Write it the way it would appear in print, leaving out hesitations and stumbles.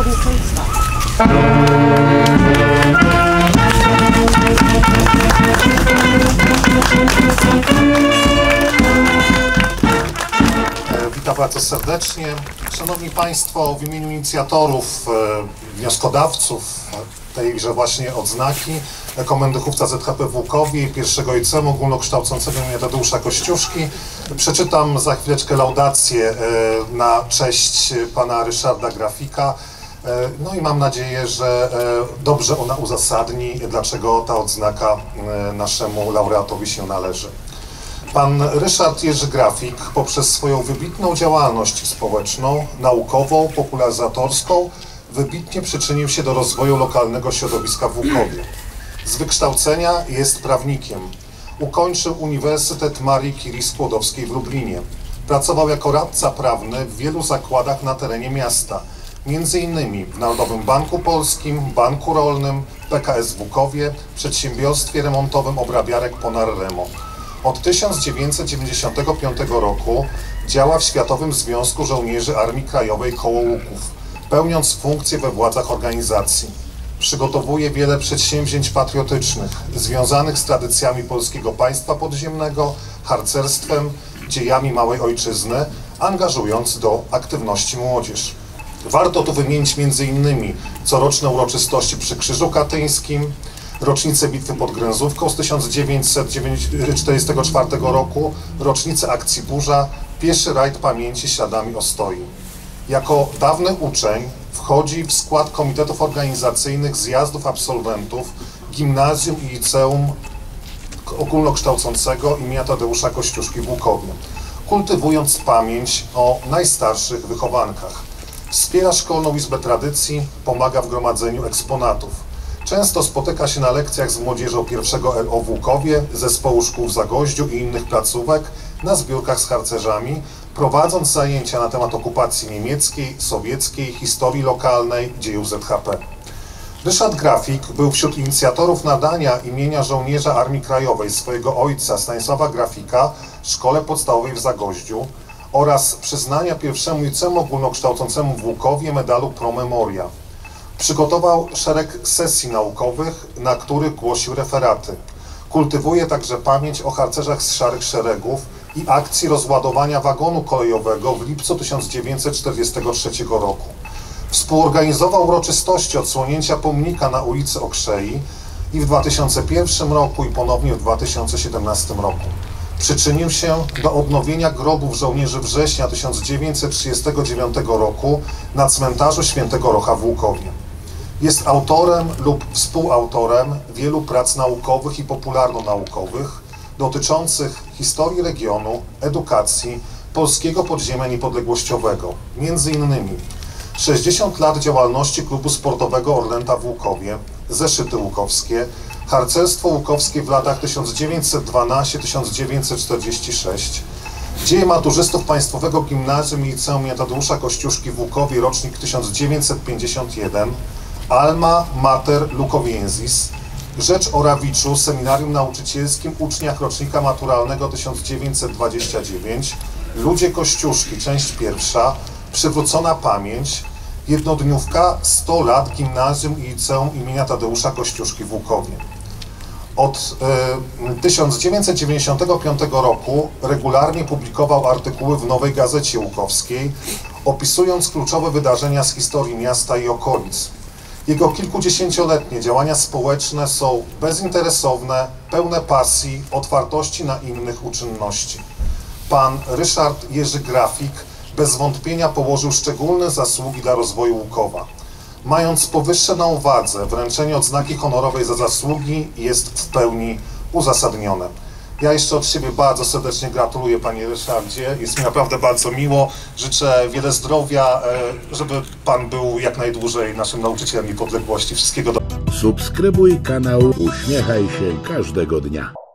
przewodnicząca. Witam bardzo serdecznie. Szanowni Państwo, w imieniu inicjatorów, wnioskodawców tejże właśnie odznaki, komendychówca ZHP w Łukowie i pierwszego ICEM ogólnokształcącego imienia Tadeusza Kościuszki, przeczytam za chwileczkę laudację na cześć pana Ryszarda Grafika. No i mam nadzieję, że dobrze ona uzasadni, dlaczego ta odznaka naszemu laureatowi się należy. Pan Ryszard Jerzy Grafik poprzez swoją wybitną działalność społeczną, naukową, popularyzatorską wybitnie przyczynił się do rozwoju lokalnego środowiska w Łukowie. Z wykształcenia jest prawnikiem. Ukończył Uniwersytet Marii Curie Skłodowskiej w Lublinie. Pracował jako radca prawny w wielu zakładach na terenie miasta, m.in. w Narodowym Banku Polskim, Banku Rolnym, PKS w Łukowie, przedsiębiorstwie remontowym Obrabiarek Ponar Remo. Od 1995 roku działa w Światowym Związku Żołnierzy Armii Krajowej koło Łuków, pełniąc funkcje we władzach organizacji. Przygotowuje wiele przedsięwzięć patriotycznych związanych z tradycjami polskiego państwa podziemnego, harcerstwem, dziejami małej ojczyzny, angażując do aktywności młodzież. Warto tu wymienić m.in. coroczne uroczystości przy Krzyżu Katyńskim, rocznicę bitwy pod Gręzówką z 1944 roku, rocznicę akcji Burza, pieszy rajd pamięci śladami Ostoi. Jako dawny uczeń wchodzi w skład komitetów organizacyjnych zjazdów absolwentów Gimnazjum i Liceum Ogólnokształcącego imienia Tadeusza Kościuszki w Łukowie, kultywując pamięć o najstarszych wychowankach. Wspiera Szkolną Izbę Tradycji, pomaga w gromadzeniu eksponatów. Często spotyka się na lekcjach z młodzieżą pierwszego LO w Łukowie, zespołu szkół w Zagoździu i innych placówek, na zbiórkach z harcerzami, prowadząc zajęcia na temat okupacji niemieckiej, sowieckiej, historii lokalnej, dziejów ZHP. Ryszard Grafik był wśród inicjatorów nadania imienia żołnierza Armii Krajowej swojego ojca Stanisława Grafika Szkole Podstawowej w Zagoździu oraz przyznania pierwszemu liceum ogólnokształcącemu w Łukowie medalu Pro Memoria. Przygotował szereg sesji naukowych, na których głosił referaty. Kultywuje także pamięć o harcerzach z Szarych Szeregów i akcji rozładowania wagonu kolejowego w lipcu 1943 roku. Współorganizował uroczystości odsłonięcia pomnika na ulicy Okrzei i w 2001 roku i ponownie w 2017 roku. Przyczynił się do odnowienia grobów żołnierzy września 1939 roku na cmentarzu Świętego Rocha w Łukowie. Jest autorem lub współautorem wielu prac naukowych i popularno-naukowych dotyczących historii regionu, edukacji, polskiego podziemia niepodległościowego. Między innymi 60 lat działalności klubu sportowego Orlęta w Łukowie, Zeszyty Łukowskie, harcerstwo łukowskie w latach 1912-1946, dzieje maturzystów Państwowego Gimnazjum i Liceum im. Tadeusza Kościuszki w Łukowie, rocznik 1951, Alma Mater Lukowiensis, Rzecz o Rawiczu, Seminarium Nauczycielskim, uczniach rocznika maturalnego 1929, Ludzie Kościuszki, część pierwsza, Przywrócona pamięć, jednodniówka 100 lat Gimnazjum i Liceum im. Tadeusza Kościuszki w Łukowie. Od 1995 roku regularnie publikował artykuły w Nowej Gazecie Łukowskiej, opisując kluczowe wydarzenia z historii miasta i okolic. Jego kilkudziesięcioletnie działania społeczne są bezinteresowne, pełne pasji, otwartości na innych uczynności. Pan Ryszard Jerzy Grafik bez wątpienia położył szczególne zasługi dla rozwoju Łukowa. Mając powyższe na uwadze, wręczenie odznaki honorowej za zasługi jest w pełni uzasadnione. Ja jeszcze od siebie bardzo serdecznie gratuluję, panie Ryszardzie. Jest mi naprawdę bardzo miło. Życzę wiele zdrowia, żeby pan był jak najdłużej naszym nauczycielem niepodległości. Wszystkiego dobrego. Subskrybuj kanał Uśmiechaj się każdego dnia.